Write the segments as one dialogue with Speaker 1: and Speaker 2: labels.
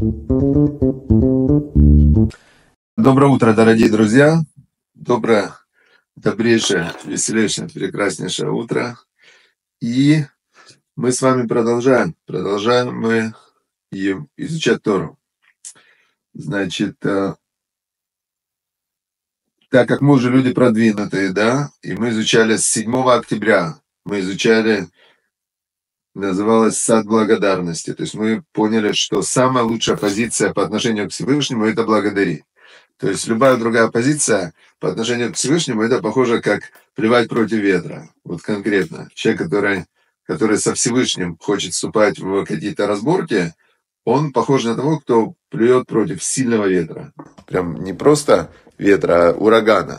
Speaker 1: Доброе утро, дорогие друзья. Добрейшее, веселейшее, прекраснейшее утро. И мы с вами продолжаем. Продолжаем мы изучать Тору. Значит, так как мы уже люди продвинутые, да, и мы изучали с 7 октября, мы изучали, называлось «Сад благодарности». То есть мы поняли, что самая лучшая позиция по отношению к Всевышнему – это благодарить. То есть любая другая позиция по отношению к Всевышнему, это похоже как плевать против ветра. Вот конкретно. Человек, который со Всевышним хочет вступать в какие-то разборки, он похож на того, кто плюет против сильного ветра. Прям не просто ветра, а урагана.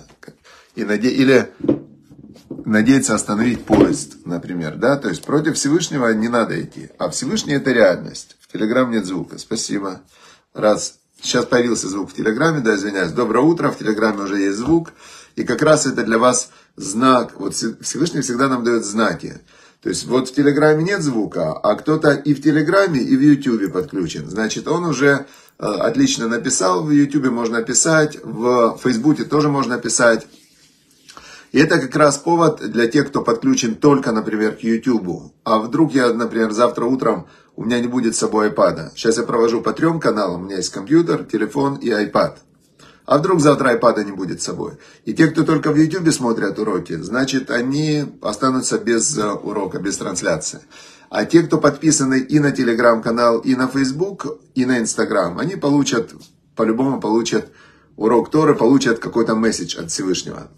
Speaker 1: Или надеяться остановить поезд, например. Да? То есть против Всевышнего не надо идти. А Всевышний — это реальность. В Телеграм нет звука. Спасибо. Сейчас появился звук в Телеграме, да, извиняюсь. Доброе утро, в Телеграме уже есть звук. И как раз это для вас знак. Вот Всевышний всегда нам дает знаки. То есть вот в Телеграме нет звука, а кто-то и в Телеграме, и в Ютубе подключен. Значит, он уже отлично написал, в Ютубе можно писать, в Фейсбуке тоже можно писать. И это как раз повод для тех, кто подключен только, например, к Ютубу. А вдруг я, например, завтра утром у меня не будет с собой iPad. Сейчас я провожу по 3 каналам. У меня есть компьютер, телефон и iPad. А вдруг завтра iPad не будет с собой. И те, кто только в Ютубе смотрят уроки, значит, они останутся без урока, без трансляции. А те, кто подписаны и на Телеграм-канал, и на Facebook, и на Instagram, они по-любому получат урок Торы, получат какой-то месседж от Всевышнего.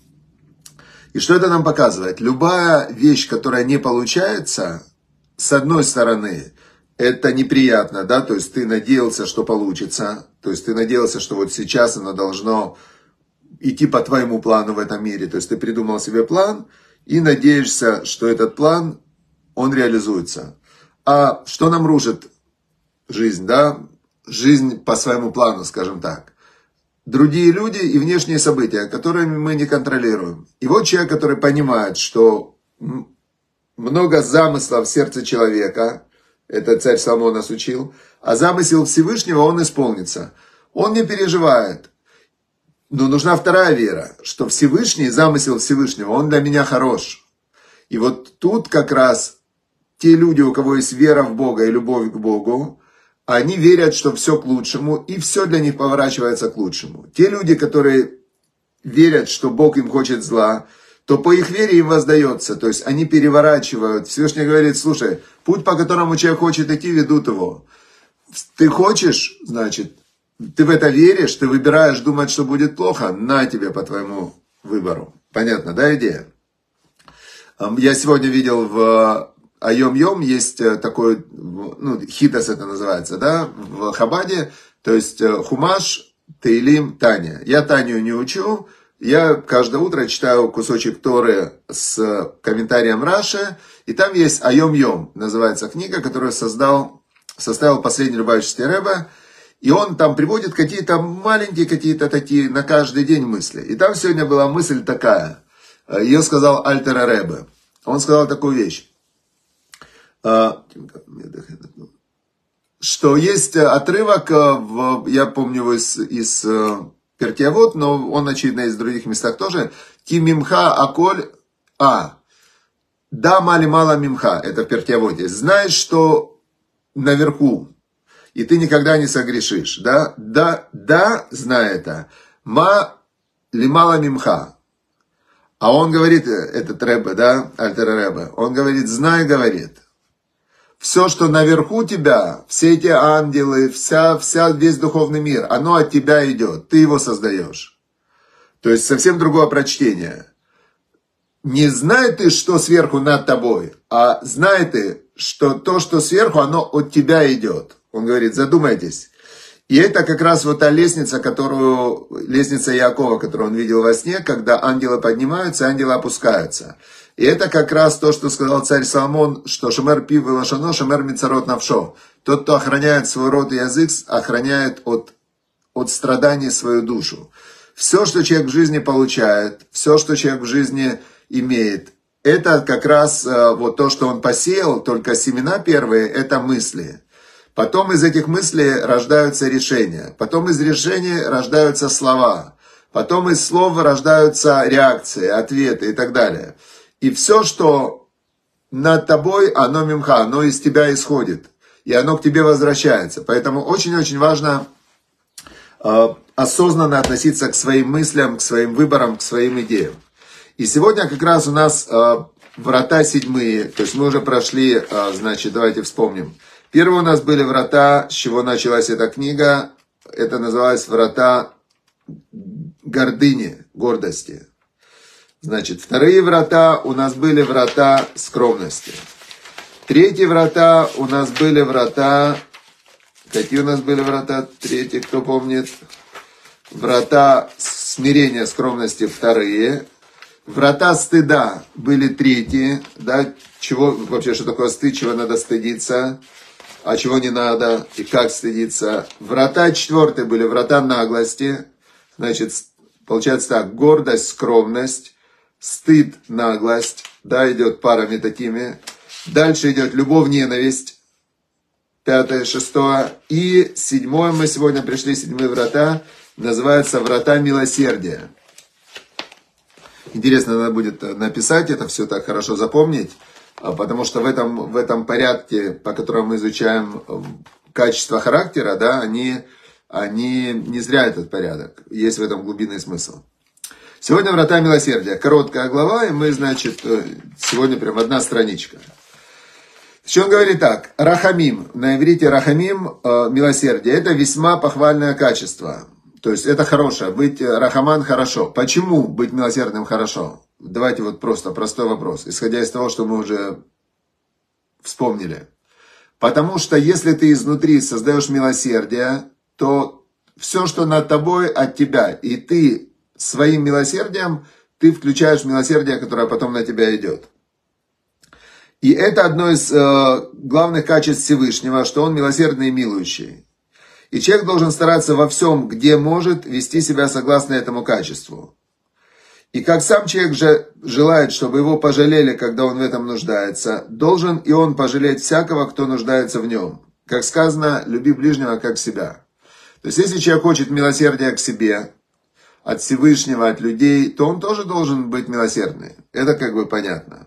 Speaker 1: И что это нам показывает? Любая вещь, которая не получается, с одной стороны, это неприятно, да, то есть ты надеялся, что получится, то есть ты надеялся, что вот сейчас оно должно идти по твоему плану в этом мире, то есть ты придумал себе план и надеешься, что этот план, он реализуется. А что нам рушит жизнь, да? Жизнь по своему плану, скажем так. Другие люди и внешние события, которые мы не контролируем. И вот человек, который понимает, что много замыслов в сердце человека, это царь Соломон нас учил, а замысел Всевышнего, он исполнится. Он не переживает. Но нужна вторая вера, что Всевышний, замысел Всевышнего, он для меня хорош. И вот тут как раз те люди, у кого есть вера в Бога и любовь к Богу, они верят, что все к лучшему, и все для них поворачивается к лучшему. Те люди, которые верят, что Бог им хочет зла, то по их вере им воздается. То есть они переворачивают. Всевышний говорит: слушай, путь, по которому человек хочет идти, ведут его. Ты хочешь, значит, ты в это веришь, ты выбираешь думать, что будет плохо, на тебе по твоему выбору. Понятно, да, идея? Я сегодня видел в Айом-Йом, есть такой, хитас это называется, да, в Хабаде, то есть Хумаш, Теилим, Таня. Я Таню не учу, я каждое утро читаю кусочек Торы с комментарием Раши, и там есть Айом-Йом, называется книга, которую составил последний Любавичский Ребе, и он там приводит какие-то маленькие, какие-то такие на каждый день мысли. И там сегодня была мысль такая, ее сказал Альтер Ребе. Он сказал такую вещь, что есть отрывок, я помню его из Перкей Авот, но он, очевидно, из других местах тоже. Ки мимха аколь да мали мало мимха, это в Перкей Авоте. Знаешь, что наверху, и ты никогда не согрешишь, да, знай это. Ма ли мало мимха. А он говорит, этот Ребе, да, Альтер Ребе, он говорит, знай, говорит. Все, что наверху тебя, все эти ангелы, весь духовный мир, оно от тебя идет, ты его создаешь. То есть совсем другое прочтение. Не знай ты, что сверху над тобой, а знай ты, что то, что сверху, оно от тебя идет. Он говорит, задумайтесь. И это как раз вот та лестница, лестница Иакова, которую он видел во сне, когда ангелы поднимаются, ангелы опускаются. И это как раз то, что сказал царь Соломон, что шемер пив и лашано, шемер мицарот навшо. Тот, кто охраняет свой рот и язык, охраняет от страданий свою душу. Все, что человек в жизни получает, все, что человек в жизни имеет, это как раз вот то, что он посеял, только семена первые, это мысли. Потом из этих мыслей рождаются решения. Потом из решений рождаются слова. Потом из слов рождаются реакции, ответы и так далее. И все, что над тобой, оно мимха, оно из тебя исходит. И оно к тебе возвращается. Поэтому очень-очень важно осознанно относиться к своим мыслям, к своим выборам, к своим идеям. И сегодня как раз у нас врата седьмые. То есть мы уже прошли, значит, давайте вспомним. Первые у нас были врата, с чего началась эта книга. Это называлось врата гордыни, гордости. Значит, вторые врата у нас были врата скромности. Третьи врата у нас были врата... Какие у нас были врата? Третьи, кто помнит? Врата смирения, скромности вторые. Врата стыда были третьи. Да? Чего, вообще, что такое стыд, чего надо стыдиться, а чего не надо, и как стыдиться. Врата четвертые были врата наглости. Значит, получается так, гордость, скромность, стыд, наглость. Да, идет парами такими. Дальше идет любовь, ненависть. Пятое, шестое. И седьмое, мы сегодня пришли, седьмые врата, называются врата милосердия. Интересно, надо будет написать это все так хорошо запомнить, потому что в этом порядке, по которому мы изучаем качество характера, да, они не зря этот порядок. Есть в этом глубинный смысл. Сегодня врата милосердия. Короткая глава, и мы, значит, сегодня прям одна страничка. Что он говорит так, рахамим, на иврите рахамим, милосердие, это весьма похвальное качество. То есть это хорошее, быть рахаман хорошо. Почему быть милосердным хорошо? Давайте вот просто простой вопрос, исходя из того, что мы уже вспомнили. Потому что если ты изнутри создаешь милосердие, то все, что над тобой, от тебя, и ты своим милосердием, ты включаешь милосердие, которое потом на тебя идет. И это одно из главных качеств Всевышнего, что он милосердный и милующий. И человек должен стараться во всем, где может, вести себя согласно этому качеству. И как сам человек же желает, чтобы его пожалели, когда он в этом нуждается, должен и он пожалеть всякого, кто нуждается в нем. Как сказано, люби ближнего, как себя. То есть, если человек хочет милосердия к себе, от Всевышнего, от людей, то он тоже должен быть милосердный. Это как бы понятно.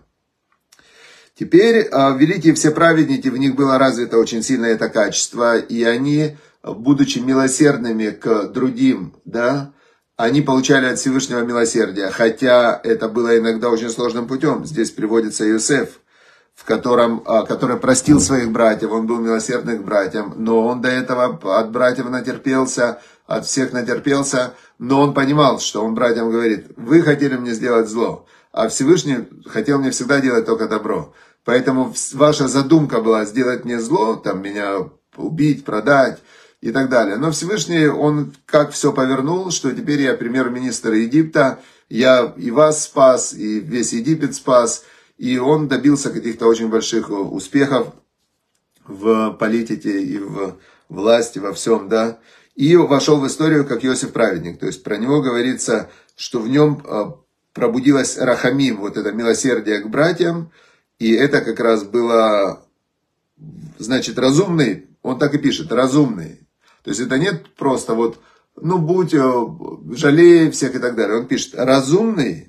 Speaker 1: Теперь великие все праведники, в них было развито очень сильно это качество, и они, будучи милосердными к другим, да, они получали от Всевышнего милосердия, хотя это было иногда очень сложным путем. Здесь приводится Иосиф, который простил своих братьев, он был милосердный к братьям, но он до этого от братьев натерпелся, от всех натерпелся, но он понимал, что он братьям говорит, вы хотели мне сделать зло, а Всевышний хотел мне всегда делать только добро. Поэтому ваша задумка была сделать мне зло, там меня убить, продать и так далее. Но Всевышний, он как все повернул, что теперь я премьер-министр Египта, я и вас спас, и весь Египет спас, и он добился каких-то очень больших успехов в политике и в власти, во всем, да. И вошел в историю как Иосиф праведник. То есть про него говорится, что в нем пробудилась рахамим, вот это милосердие к братьям, и это как раз было, значит, разумный, он так и пишет, разумный. То есть это нет просто вот, ну будь, жалей всех и так далее. Он пишет, разумный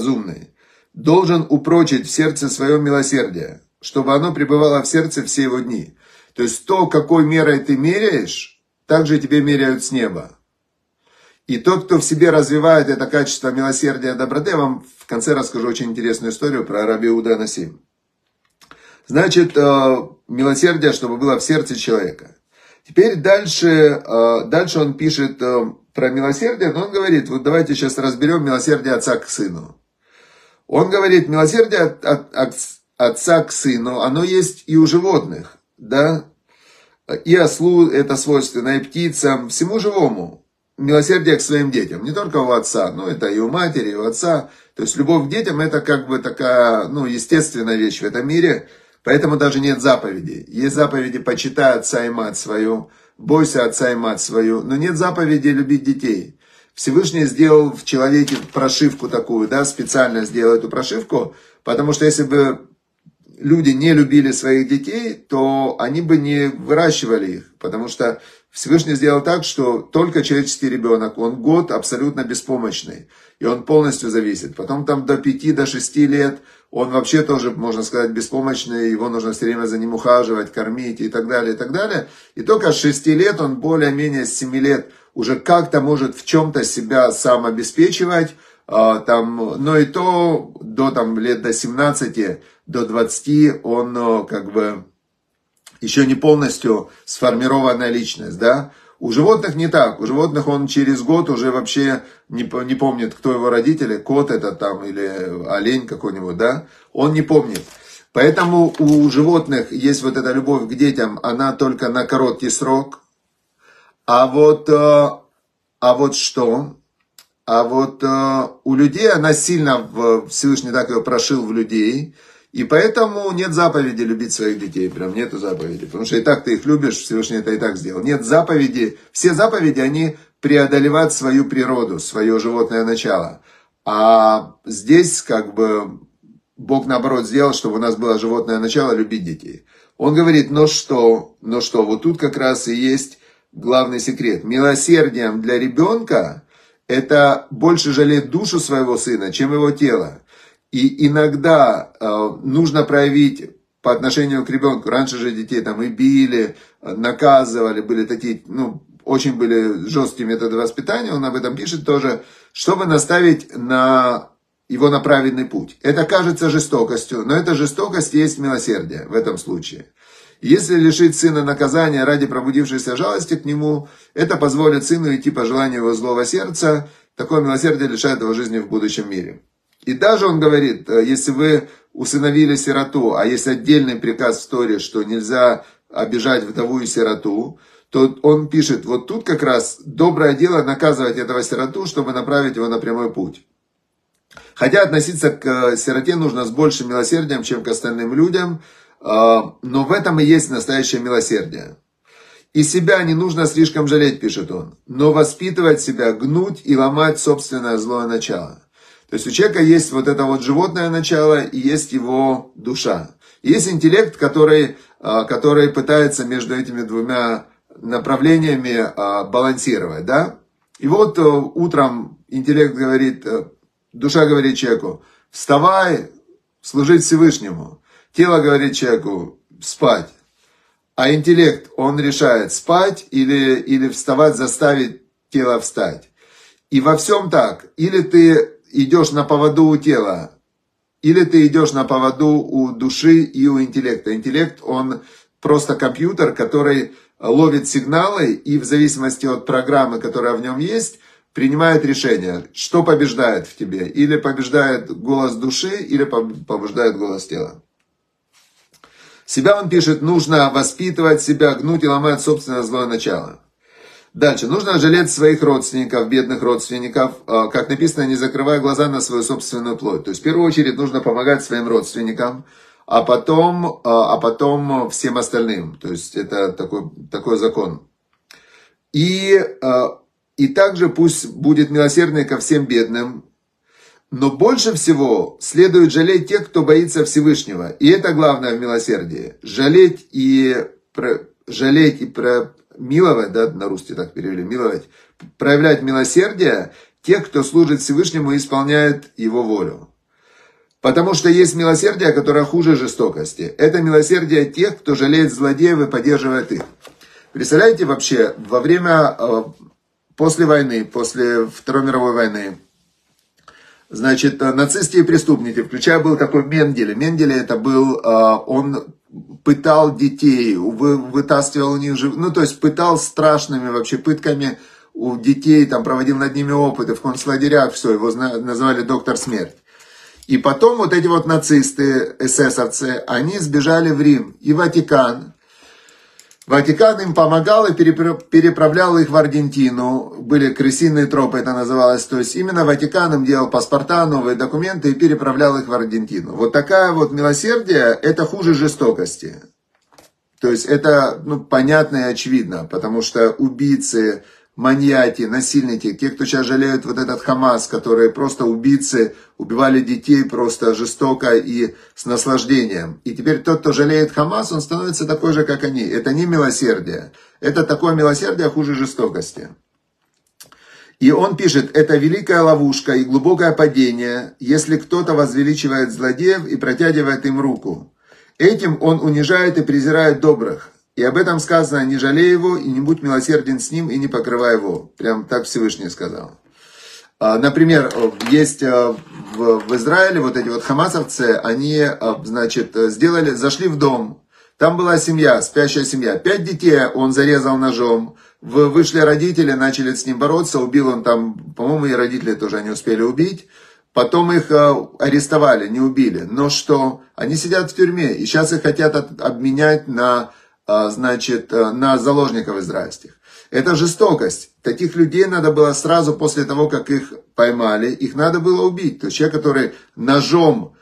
Speaker 1: должен упрочить в сердце свое милосердие, чтобы оно пребывало в сердце все его дни. То есть то, какой мерой ты меряешь, так же тебе меряют с неба. И тот, кто в себе развивает это качество милосердия, доброты, я вам в конце расскажу очень интересную историю про Раби Иуда Анасим. Значит, милосердие, чтобы было в сердце человека. Теперь дальше он пишет про милосердие, но он говорит, вот давайте сейчас разберем милосердие отца к сыну. Он говорит, милосердие от отца к сыну, оно есть и у животных, да, и ослу это свойственно, и птицам, всему живому. Милосердие к своим детям, не только у отца, но это и у матери, и у отца. То есть любовь к детям это как бы такая, ну, естественная вещь в этом мире, поэтому даже нет заповедей. Есть заповеди «почитай отца и мать свою», «бойся отца и мать свою», но нет заповеди «любить детей». Всевышний сделал в человеке прошивку такую, да, специально сделал эту прошивку, потому что если бы люди не любили своих детей, то они бы не выращивали их, потому что Всевышний сделал так, что только человеческий ребенок, он год абсолютно беспомощный, и он полностью зависит. Потом там до 5, до 6 лет он вообще тоже, можно сказать, беспомощный, его нужно все время за ним ухаживать, кормить и так далее, и так далее. И только с 6 лет он более-менее с 7 лет уже как-то может в чем-то себя сам обеспечивать, там, но и то до там, лет до 17, до 20 он как бы еще не полностью сформированная личность, да. У животных не так, у животных он через год уже вообще не помнит, кто его родители, кот это там или олень какой-нибудь, да, он не помнит. Поэтому у животных есть вот эта любовь к детям, она только на короткий срок, а вот у людей она сильно, Всевышний так ее прошил в людей, и поэтому нет заповеди любить своих детей, прям нету заповеди, потому что и так ты их любишь, Всевышний это и так сделал. Нет заповеди, все заповеди, они преодолевают свою природу, свое животное начало. А здесь как бы Бог наоборот сделал, чтобы у нас было животное начало любить детей. Он говорит, но что, вот тут как раз и есть главный секрет. Милосердием для ребенка это больше жалеть душу своего сына, чем его тело. И иногда нужно проявить по отношению к ребенку. Раньше же детей там и били, наказывали, были такие, очень были жесткие методы воспитания, он об этом пишет тоже, чтобы наставить его на правильный путь. Это кажется жестокостью, но эта жестокость есть милосердие в этом случае. Если лишить сына наказания ради пробудившейся жалости к нему, это позволит сыну идти по желанию его злого сердца. Такое милосердие лишает его жизни в будущем мире. И даже он говорит, если вы усыновили сироту, а есть отдельный приказ в Торе, что нельзя обижать вдову и сироту, то он пишет, вот тут как раз доброе дело наказывать этого сироту, чтобы направить его на прямой путь. Хотя относиться к сироте нужно с большим милосердием, чем к остальным людям, но в этом и есть настоящее милосердие. И себя не нужно слишком жалеть, пишет он, но воспитывать себя, гнуть и ломать собственное злое начало. То есть у человека есть вот это вот животное начало и есть его душа. И есть интеллект, который пытается между этими двумя направлениями балансировать, да? И вот утром интеллект говорит, душа говорит человеку, вставай, служить Всевышнему. Тело говорит человеку, спать. А интеллект, он решает, спать или вставать, заставить тело встать. И во всем так. Или ты идешь на поводу у тела, или ты идешь на поводу у души и у интеллекта. Интеллект, он просто компьютер, который ловит сигналы и в зависимости от программы, которая в нем есть, принимает решение, что побеждает в тебе. Или побеждает голос души, или побеждает голос тела. Себя он пишет, нужно воспитывать себя, гнуть и ломать собственное злое начало. Дальше. Нужно жалеть своих родственников, бедных родственников. Как написано, не закрывая глаза на свою собственную плоть. То есть, в первую очередь, нужно помогать своим родственникам, а потом всем остальным. То есть, это такой закон. И также пусть будет милосердный ко всем бедным. Но больше всего следует жалеть тех, кто боится Всевышнего. И это главное в милосердии. Жалеть и миловать, да, на русский так перевели, миловать, проявлять милосердие тех, кто служит Всевышнему и исполняет его волю. Потому что есть милосердие, которое хуже жестокости. Это милосердие тех, кто жалеет злодеев и поддерживает их. Представляете, вообще, во время, после войны, после Второй мировой войны, значит, нацистские преступники, включая был такой Менгеле. Менгеле это был, он пытал детей, вытаскивал у них, то есть пытал страшными вообще пытками у детей, там проводил над ними опыты в концлагерях, все, его называли доктор смерть. И потом вот эти вот нацисты, эсэсовцы, они сбежали в Рим и Ватикан. Ватикан им помогал и переправлял их в Аргентину. Были крысиные тропы, это называлось. То есть именно Ватикан им делал паспорта, новые документы и переправлял их в Аргентину. Вот такая вот милосердие, это хуже жестокости. То есть это понятно и очевидно, потому что убийцы, маньяки, насильники, те, кто сейчас жалеют вот этот Хамас, которые просто убийцы, убивали детей просто жестоко и с наслаждением. И теперь тот, кто жалеет Хамас, он становится такой же, как они. Это не милосердие. Это такое милосердие хуже жестокости. И он пишет, это великая ловушка и глубокое падение, если кто-то возвеличивает злодеев и протягивает им руку. Этим он унижает и презирает добрых. И об этом сказано, не жалей его, и не будь милосерден с ним, и не покрывай его. Прям так Всевышний сказал. Например, есть в Израиле вот эти вот хамасовцы, они, значит, зашли в дом. Там была семья, спящая семья. 5 детей он зарезал ножом. Вышли родители, начали с ним бороться. Убил он там, по-моему, и родители тоже они успели убить. Потом их арестовали, не убили. Но что? Они сидят в тюрьме. И сейчас их хотят обменять на, значит, на заложников израильских. Это жестокость. Таких людей надо было сразу после того, как их поймали, их надо было убить. То есть человек, который ножом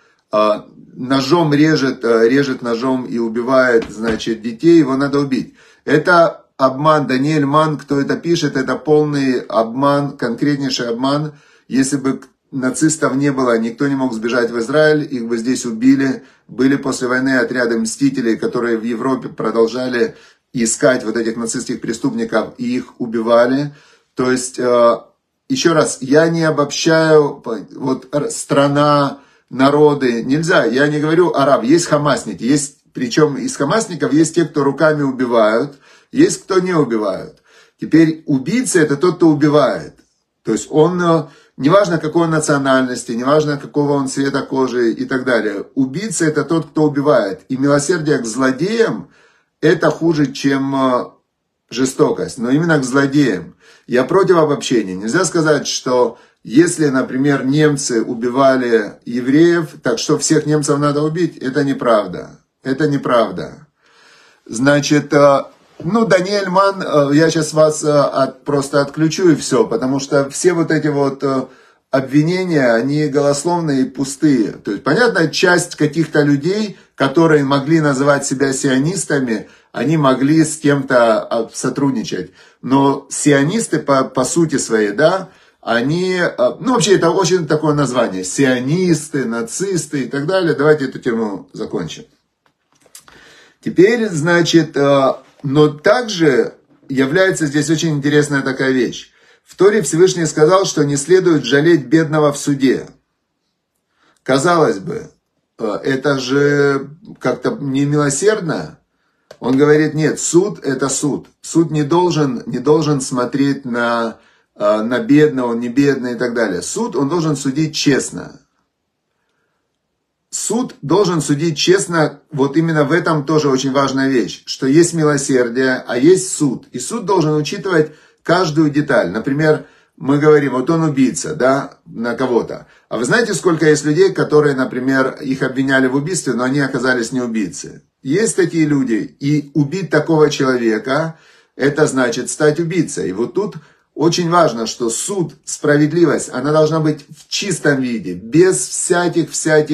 Speaker 1: режет ножом и убивает, значит, детей, его надо убить. Это обман. Даниэль Ман, кто это пишет, это полный обман, конкретнейший обман. Если бы нацистов не было, никто не мог сбежать в Израиль, их бы здесь убили. Были после войны отряды мстителей, которые в Европе продолжали искать вот этих нацистских преступников и их убивали. То есть, еще раз, я не обобщаю, вот страна, народы, нельзя, я не говорю араб, есть хамасники, есть, причем из хамасников есть те, кто руками убивают, есть кто не убивают. Теперь убийца это тот, кто убивает. То есть он, неважно какой он национальности, неважно какого он цвета кожи и так далее. Убийца это тот, кто убивает. И милосердие к злодеям это хуже, чем жестокость. Но именно к злодеям. Я против обобщения. Нельзя сказать, что если, например, немцы убивали евреев, так что всех немцев надо убить, это неправда. Это неправда. Значит, ну, Даниэль Ман, я сейчас вас просто отключу и все, потому что все вот эти вот обвинения, они голословные и пустые. То есть, понятно, часть каких-то людей, которые могли называть себя сионистами, они могли с кем-то сотрудничать. Но сионисты по сути своей, да, они, ну вообще это очень такое название, сионисты, нацисты и так далее. Давайте эту тему закончим. Теперь, значит, но также является здесь очень интересная такая вещь. В Торе Всевышний сказал, что не следует жалеть бедного в суде. Казалось бы, это же как-то не милосердно. Он говорит, нет, суд это суд. Суд не должен смотреть на бедного, он не бедный и так далее. Суд, он должен судить честно. Суд должен судить честно, вот именно в этом тоже очень важная вещь, что есть милосердие, а есть суд. И суд должен учитывать каждую деталь. Например, мы говорим, вот он убийца, да, на кого-то. А вы знаете, сколько есть людей, которые, например, их обвиняли в убийстве, но они оказались не убийцы? Есть такие люди. И убить такого человека, это значит стать убийцей. И вот тут очень важно, что суд, справедливость, она должна быть в чистом виде, без всяких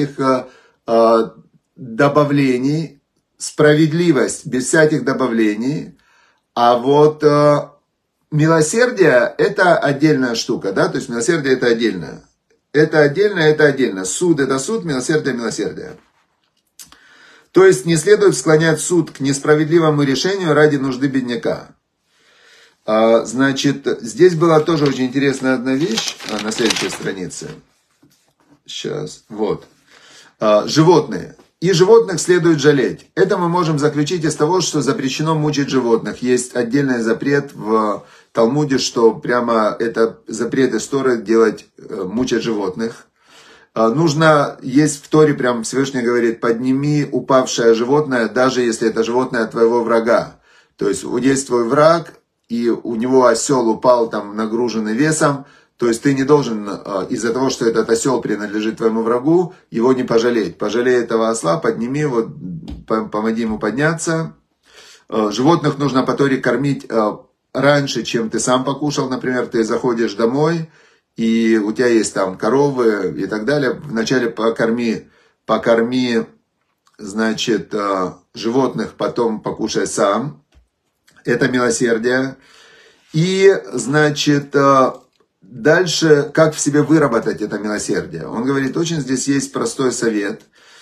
Speaker 1: добавлений, справедливость без всяких добавлений, а вот милосердие это отдельная штука, да, то есть милосердие это отдельно. Это отдельно, это отдельно. Суд это суд, милосердие милосердие. То есть не следует склонять суд к несправедливому решению ради нужды бедняка. Значит, здесь была тоже очень интересная одна вещь на следующей странице. Сейчас, вот. Животные. И животных следует жалеть. Это мы можем заключить из того, что запрещено мучить животных. Есть отдельный запрет в Талмуде, что прямо это запрет из Торы делать, мучать животных. Есть в Торе, прям Всевышний говорит, подними упавшее животное, даже если это животное твоего врага. То есть есть твой враг, и у него осел упал там нагруженный весом, то есть ты не должен из-за того, что этот осел принадлежит твоему врагу, его не пожалеть. Пожалей этого осла, подними его, помоги ему подняться. Животных нужно по Торе кормить раньше, чем ты сам покушал. Например, ты заходишь домой, и у тебя есть там коровы и так далее. Вначале покорми, значит, животных, потом покушай сам. Это милосердие. И, значит, дальше, как в себе выработать это милосердие? Он говорит, очень здесь есть простой совет.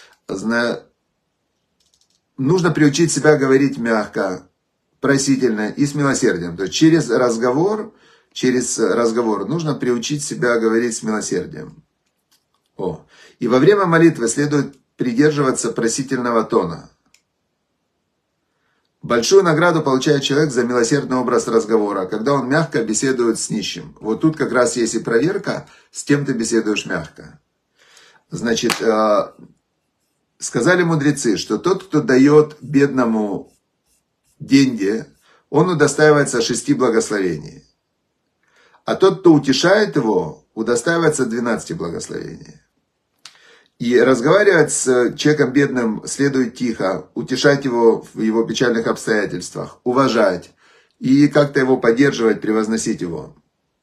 Speaker 1: Нужно приучить себя говорить мягко, просительно и с милосердием. То есть через разговор нужно приучить себя говорить с милосердием. И во время молитвы следует придерживаться просительного тона. Большую награду получает человек за милосердный образ разговора, когда он мягко беседует с нищим. Вот тут как раз есть и проверка, с кем ты беседуешь мягко. Значит, сказали мудрецы, что тот, кто дает бедному деньги, он удостаивается 6 благословений. А тот, кто утешает его, удостаивается 12 благословений. И разговаривать с человеком бедным следует тихо, утешать его в его печальных обстоятельствах, уважать и как-то его поддерживать, превозносить его.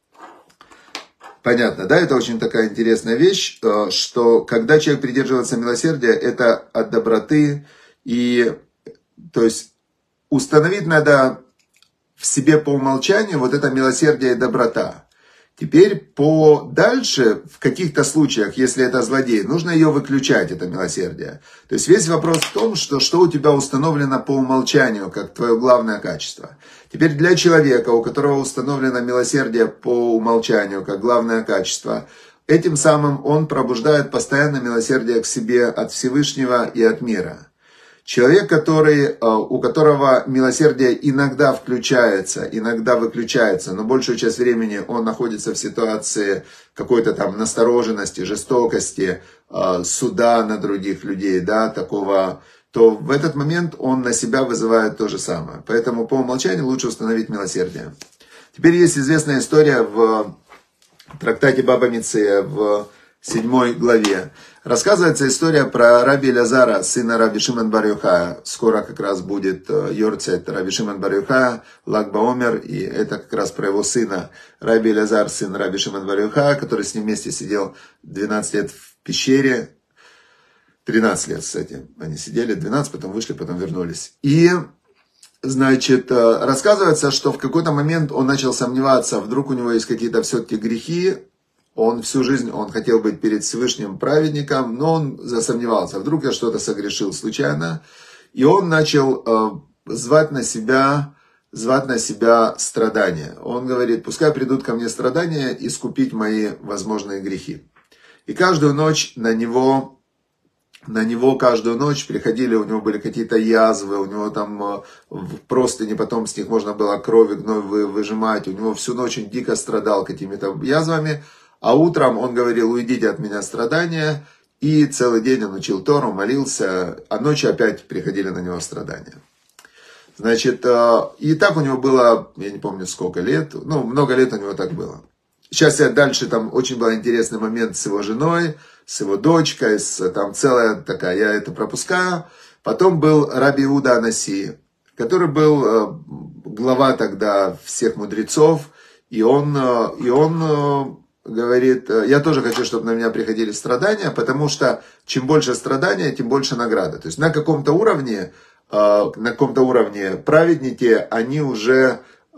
Speaker 1: Понятно, да? Это очень такая интересная вещь, что когда человек придерживается милосердия, это от доброты. И, то есть, установить надо в себе по умолчанию вот это милосердие и доброта. Теперь дальше, в каких-то случаях, если это злодей, нужно ее выключать, это милосердие. То есть весь вопрос в том, что у тебя установлено по умолчанию, как твое главное качество. Теперь для человека, у которого установлено милосердие по умолчанию, как главное качество, этим самым он пробуждает постоянно милосердие к себе от Всевышнего и от мира. Человек, у которого милосердие иногда включается, иногда выключается, но большую часть времени он находится в ситуации какой-то там настороженности, жестокости, суда на других людей, да, такого, то в этот момент он на себя вызывает то же самое. Поэтому по умолчанию лучше установить милосердие. Теперь есть известная история в трактате Баба Меция в 7 главе. Рассказывается история про раби Элязара, сына раби Шимон бар Йохая. Скоро как раз будет йорцайт раби Шимон бар Йохая, Lag BaOmer, и это как раз про его сына, раби Элязар, сын раби Шимон бар Йохая, который с ним вместе сидел 12 лет в пещере. 13 лет, кстати, они сидели, 12, потом вышли, потом вернулись. И, значит, рассказывается, что в какой-то момент он начал сомневаться, вдруг у него есть какие-то все-таки грехи. Он всю жизнь, он хотел быть перед Всевышним праведником, но он засомневался, вдруг я что-то согрешил случайно. И он начал звать на себя страдания. Он говорит, пускай придут ко мне страдания искупить мои возможные грехи. И каждую ночь на него каждую ночь приходили, у него были какие-то язвы, у него там простыни, потом с них можно было кровь и гной выжимать. У него всю ночь он дико страдал какими-то язвами. А утром он говорил, уйдите от меня страдания, и целый день он учил Тору, молился, а ночью опять приходили на него страдания. Значит, и так у него было, я не помню сколько лет, много лет у него так было. Сейчас дальше там очень был интересный момент с его женой, с его дочкой, там целая такая, я это пропускаю. Потом был раби Иуда Анаси, который был глава тогда всех мудрецов, и он говорит, я тоже хочу, чтобы на меня приходили страдания, потому что чем больше страдания, тем больше награда. То есть на каком-то уровне праведники, они уже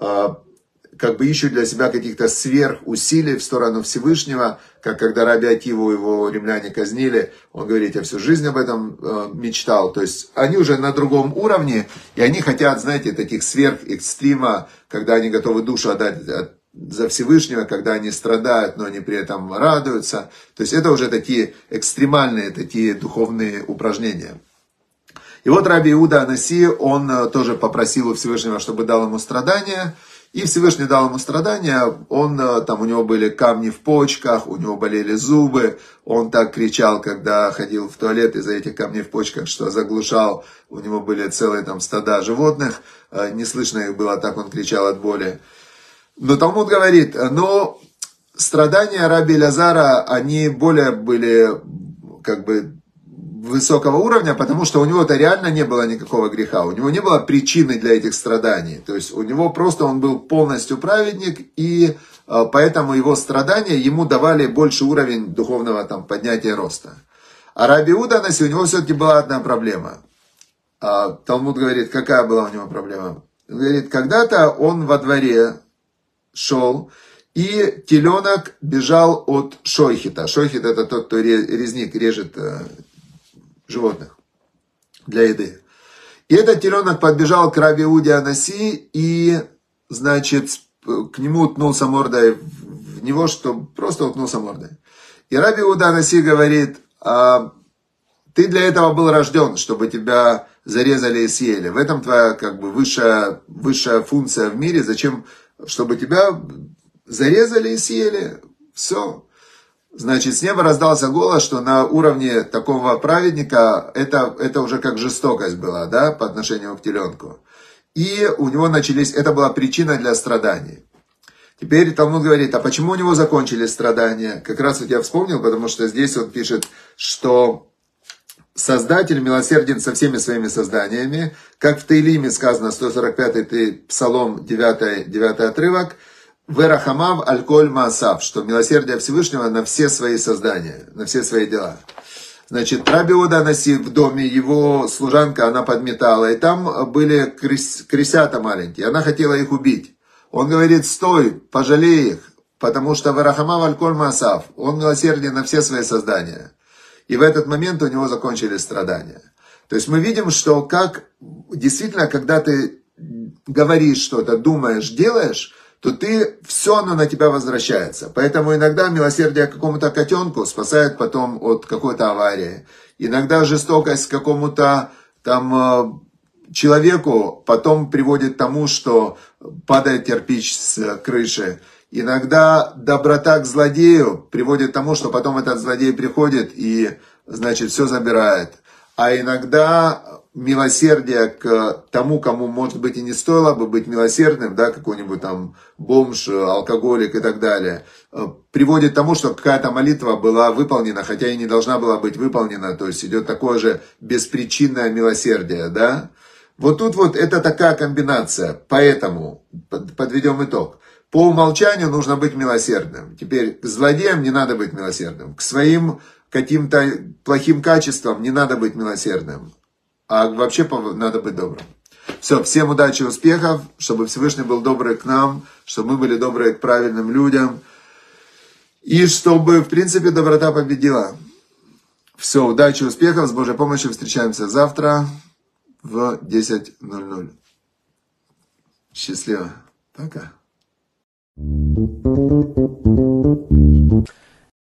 Speaker 1: как бы ищут для себя каких-то сверхусилий в сторону Всевышнего, как когда раби Акиву его римляне казнили, он говорит, я всю жизнь об этом мечтал. То есть они уже на другом уровне, и они хотят, знаете, таких сверхэкстрима, когда они готовы душу отдать за Всевышнего, когда они страдают, но они при этом радуются. То есть это уже такие экстремальные, такие духовные упражнения. И вот раби Иуда Анаси, он тоже попросил у Всевышнего, чтобы дал ему страдания. И Всевышний дал ему страдания. У него были камни в почках, у него болели зубы. Он так кричал, когда ходил в туалет из-за этих камней в почках, что заглушал. У него были целые там стада животных. Не слышно их было, так он кричал от боли. Но Талмуд говорит, но страдания раби Элязара, они более были как бы высокого уровня, потому что у него-то реально не было никакого греха, у него не было причины для этих страданий. То есть у него просто он был полностью праведник, и поэтому его страдания ему давали больше уровень духовного там поднятия роста. А раби Иуда Анаси, у него все-таки была одна проблема. Талмуд говорит, какая была у него проблема? Он говорит, когда-то он во дворе шел, и теленок бежал от шойхита. Шойхит это тот, кто резник режет животных для еды. И этот теленок подбежал к Раби Иуде Анаси и, значит, к нему уткнулся мордой в него, что просто уткнулся мордой. И Раби Иуда Анаси говорит: ты для этого был рожден, чтобы тебя зарезали и съели. В этом твоя как бы высшая функция в мире. Зачем? Чтобы тебя зарезали и съели. Все. Значит, с неба раздался голос, что на уровне такого праведника это уже как жестокость была, да, по отношению к теленку. И у него это была причина для страданий. Теперь Талмуд говорит, а почему у него закончились страдания? Как раз вот я вспомнил, потому что здесь он пишет, что Создатель милосерден со всеми своими созданиями, как в Теилиме сказано, 145-й Псалом, 9 отрывок, «Верахамав аль-коль маасав», что милосердие Всевышнего на все свои создания, на все свои дела. Значит, Раби Иуда Анаси в доме, его служанка, она подметала, и там были крысята маленькие, она хотела их убить. Он говорит: стой, пожалей их, потому что «Верахамав аль-коль маасав», он милосерден на все свои создания. И в этот момент у него закончились страдания. То есть мы видим, что как действительно, когда ты говоришь что-то, думаешь, делаешь, то все оно на тебя возвращается. Поэтому иногда милосердие к какому-то котенку спасает потом от какой-то аварии. Иногда жестокость к какому-то там человеку потом приводит к тому, что падает кирпич с крыши. Иногда доброта к злодею приводит к тому, что потом этот злодей приходит и, значит, все забирает. А иногда милосердие к тому, кому, может быть, и не стоило бы быть милосердным, да, какой-нибудь там бомж, алкоголик и так далее, приводит к тому, что какая-то молитва была выполнена, хотя и не должна была быть выполнена, то есть идет такое же беспричинное милосердие, да. Вот тут вот это такая комбинация, поэтому подведем итог. По умолчанию нужно быть милосердным. Теперь к злодеям не надо быть милосердным. К своим каким-то плохим качествам не надо быть милосердным. А вообще надо быть добрым. Все, всем удачи и успехов, чтобы Всевышний был добрый к нам, чтобы мы были добрые к правильным людям. И чтобы, в принципе, доброта победила. Все, удачи и успехов, с Божьей помощью встречаемся завтра в 10:00. Счастливо. Пока.